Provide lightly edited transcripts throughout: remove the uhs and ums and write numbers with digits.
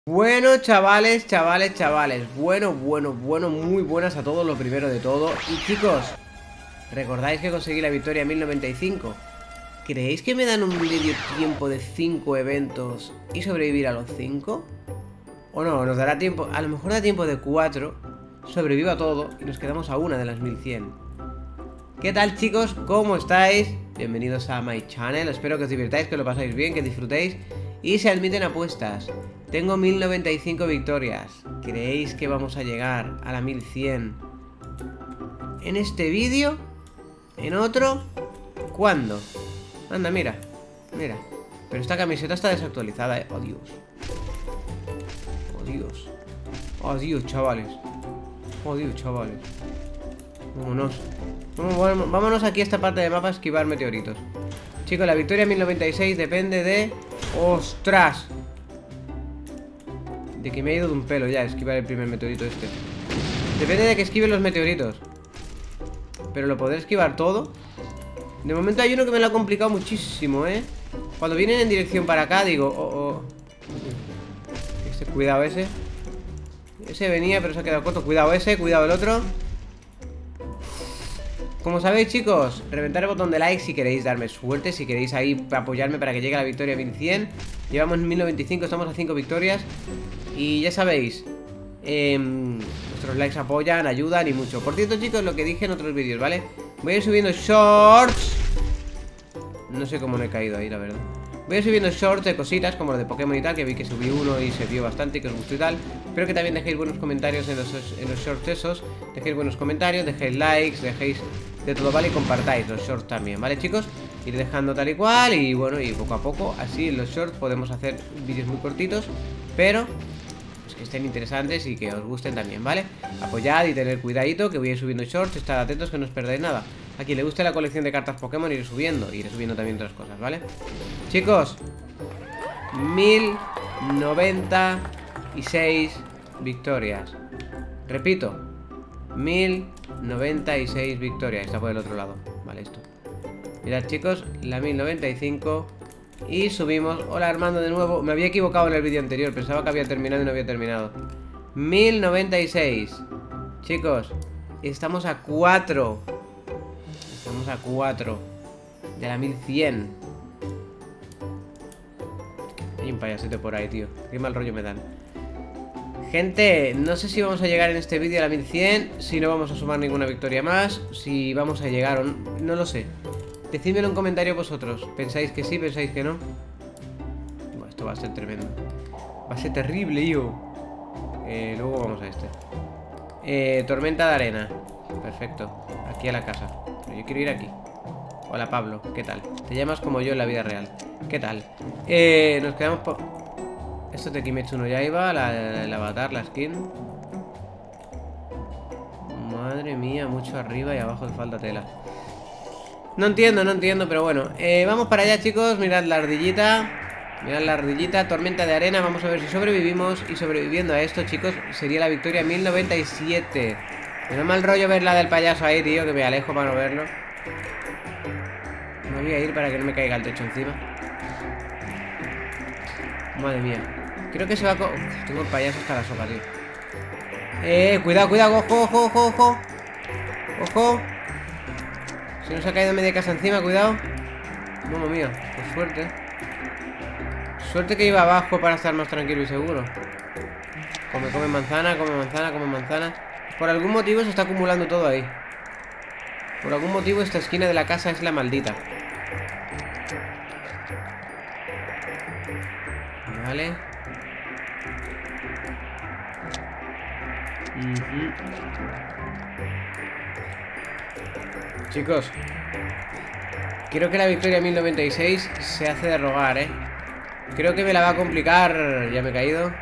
Bueno, chavales, bueno, muy buenas a todos, lo primero de todo. Y chicos, ¿recordáis que conseguí la victoria en 1095? ¿Creéis que me dan un medio tiempo de 5 eventos y sobrevivir a los 5? ¿O no? Nos dará tiempo, a lo mejor da tiempo de 4, sobrevivo a todo y nos quedamos a una de las 1100. ¿Qué tal, chicos? ¿Cómo estáis? Bienvenidos a my channel, espero que os divirtáis, que lo pasáis bien, que disfrutéis. Y se admiten apuestas. Tengo 1095 victorias. ¿Creéis que vamos a llegar a la 1100 en este vídeo? ¿En otro? ¿Cuándo? Anda, mira. Mira. Pero esta camiseta está desactualizada, Oh, Dios. Oh, Dios. Oh, Dios, chavales. Oh, Dios, chavales. Vámonos. Vámonos aquí a esta parte de mapa a esquivar meteoritos. Chicos, la victoria 1096 depende de... ¡Ostras! De que me ha ido de un pelo ya esquivar el primer meteorito este. Depende de que esquive los meteoritos. Pero lo podré esquivar todo. De momento hay uno que me lo ha complicado muchísimo, ¿eh? Cuando vienen en dirección para acá digo... Cuidado ese. Ese venía pero se ha quedado corto. Cuidado ese, cuidado el otro. Como sabéis, chicos, reventar el botón de like si queréis darme suerte, si queréis ahí apoyarme para que llegue a la victoria 1100. Llevamos 1095, estamos a 5 victorias. Y ya sabéis, vuestros likes apoyan, ayudan y mucho. Por cierto, chicos, lo que dije en otros vídeos, ¿vale? Voy a ir subiendo shorts. No sé cómo no he caído ahí, la verdad. Voy a ir subiendo shorts de cositas como lo de Pokémon y tal, que vi que subí uno y se vio bastante y que os gustó y tal. Espero que también dejéis buenos comentarios en los shorts esos. Dejéis buenos comentarios, dejéis likes, dejéis de todo, ¿vale? Y compartáis los shorts también, ¿vale, chicos? Ir dejando tal y cual y bueno, y poco a poco, así en los shorts podemos hacer vídeos muy cortitos, pero pues que estén interesantes y que os gusten también, ¿vale? Apoyad y tener cuidadito, que voy a ir subiendo shorts, estad atentos que no os perdáis nada. A quien le guste la colección de cartas Pokémon iré subiendo también otras cosas, ¿vale? Chicos, 1096 victorias. Repito, 1096 victorias. Está por el otro lado. Vale, esto. Mirad, chicos, la 1095. Y subimos. Hola, Armando, de nuevo. Me había equivocado en el vídeo anterior. Pensaba que había terminado y no había terminado. 1096. Chicos, estamos a 4. Estamos a 4 de la 1100. Hay un payasito por ahí, tío. Qué mal rollo me dan. Gente, no sé si vamos a llegar en este vídeo a la 1100. Si no vamos a sumar ninguna victoria más. Si vamos a llegar o no, no lo sé. Decídmelo en comentarios vosotros. ¿Pensáis que sí? ¿Pensáis que no? Bueno, esto va a ser tremendo. Va a ser terrible, yo. Luego vamos a este. Tormenta de arena. Perfecto. Aquí a la casa. Pero yo quiero ir aquí. Hola, Pablo. ¿Qué tal? Te llamas como yo en la vida real. ¿Qué tal? Nos quedamos por... Esto es de Kimetsu no Yaiba, el avatar, la skin. Madre mía, mucho arriba y abajo le falta tela. No entiendo, pero bueno. Vamos para allá, chicos. Mirad la ardillita. Mirad la ardillita, tormenta de arena. Vamos a ver si sobrevivimos. Y sobreviviendo a esto, chicos, sería la victoria 1097. Me da mal rollo ver la del payaso ahí, tío, que me alejo para no verlo. Me voy a ir para que no me caiga el techo encima. Madre mía. Creo que se va a... tengo el payaso hasta la sopa, tío. Cuidado, ojo. Ojo. Si no se ha caído media casa encima, cuidado. Mamma mía, pues suerte. Suerte que iba abajo para estar más tranquilo y seguro. Come manzana. Por algún motivo se está acumulando todo ahí. Por algún motivo esta esquina de la casa es la maldita. Vale. Chicos, creo que la victoria 1096 se hace de rogar, ¿eh? Creo que me la va a complicar. Ya me he caído.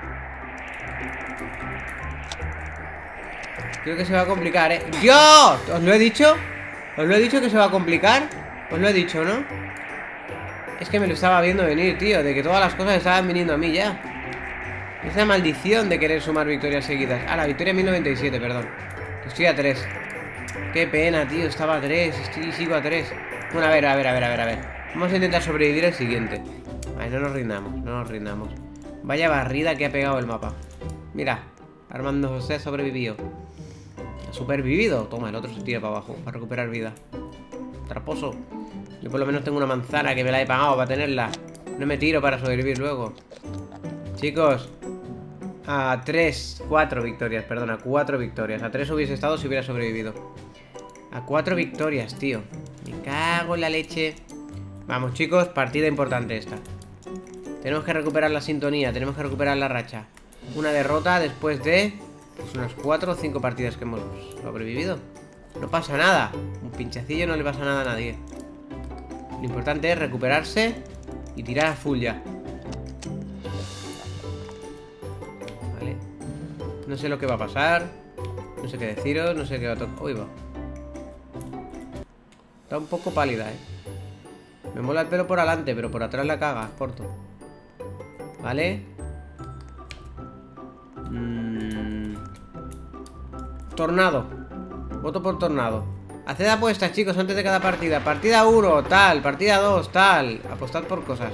Creo que se va a complicar, ¿eh? ¡Dios! ¿Os lo he dicho? ¿Os lo he dicho que se va a complicar? Os lo he dicho, ¿no? Es que me lo estaba viendo venir, tío. De que todas las cosas estaban viniendo a mí ya. Esa maldición de querer sumar victorias seguidas. Ah, la victoria 1097, perdón. Estoy a 3. Qué pena, tío. Estaba a 3. Sigo a 3. Bueno, a ver. Vamos a intentar sobrevivir el siguiente. Vale, no nos rindamos. Vaya barrida que ha pegado el mapa. Mira, Armando José ha sobrevivido. Ha supervivido. Toma, el otro se tira para abajo para recuperar vida. Traposo. Yo por lo menos tengo una manzana que me la he pagado para tenerla. No me tiro para sobrevivir luego. Chicos, a 4 victorias, perdón, a 4 victorias. A 3 hubiese estado si hubiera sobrevivido. A 4 victorias, tío. Me cago en la leche. Vamos, chicos, partida importante esta. Tenemos que recuperar la sintonía, tenemos que recuperar la racha. Una derrota después de pues unas 4 o 5 partidas que hemos sobrevivido. No pasa nada. Un pinchacillo no le pasa nada a nadie. Lo importante es recuperarse y tirar a full ya. Vale. No sé lo que va a pasar. No sé qué deciros, no sé qué va a tocar. Uy, va. Está un poco pálida, Me mola el pelo por adelante, pero por atrás la caga, corto. Vale. Tornado. Voto por tornado. Haced apuestas, chicos, antes de cada partida. Partida 1, tal. Partida 2, tal. Apostad por cosas.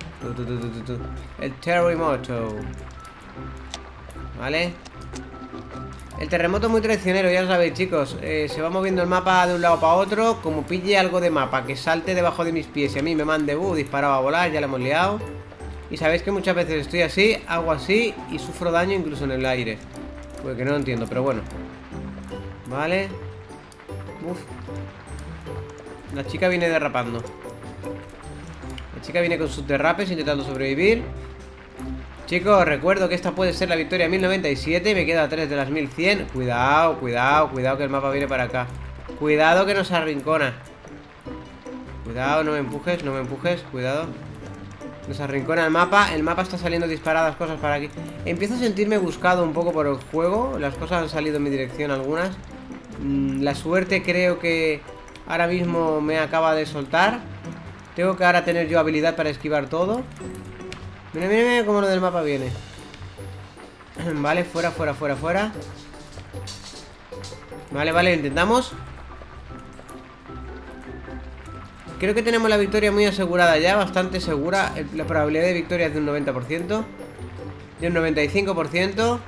El terremoto. Vale. El terremoto es muy traicionero, ya lo sabéis, chicos. Se va moviendo el mapa de un lado para otro. Como pille algo de mapa que salte debajo de mis pies y a mí me mande disparado a volar, ya lo hemos liado. Y sabéis que muchas veces estoy así, hago así y sufro daño incluso en el aire. Porque no lo entiendo, pero bueno. Vale. Uf. La chica viene derrapando. La chica viene con sus derrapes intentando sobrevivir. Chicos, recuerdo que esta puede ser la victoria 1097. Me queda 3 de las 1100. Cuidado, cuidado, cuidado que el mapa viene para acá. Cuidado que nos arrincona. Cuidado, no me empujes, no me empujes. Cuidado. Nos arrincona el mapa. El mapa está saliendo disparadas cosas para aquí. Empiezo a sentirme buscado un poco por el juego. Las cosas han salido en mi dirección algunas. La suerte creo que ahora mismo me acaba de soltar. Tengo que ahora tener yo habilidad para esquivar todo. Mira, mira, mira cómo lo del mapa viene. Vale, fuera, fuera, fuera, fuera. Vale, vale, intentamos. Creo que tenemos la victoria muy asegurada ya, bastante segura. La probabilidad de victoria es de un 90%. De un 95%.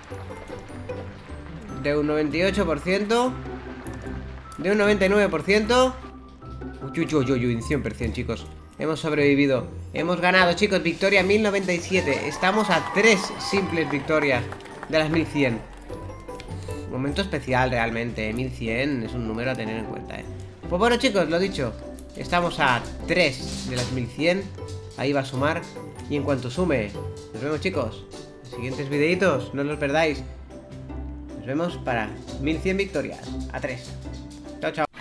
De un 98%. De un 99%. Uy, un 100%, chicos. Hemos sobrevivido. Hemos ganado, chicos. Victoria 1097. Estamos a 3 simples victorias de las 1100. Momento especial realmente. 1100 es un número a tener en cuenta, Pues bueno, chicos, lo dicho. Estamos a 3 de las 1100. Ahí va a sumar. Y en cuanto sume, nos vemos, chicos. Los siguientes videitos, no los perdáis. Nos vemos para 1100 victorias. A 3. Chao, chao.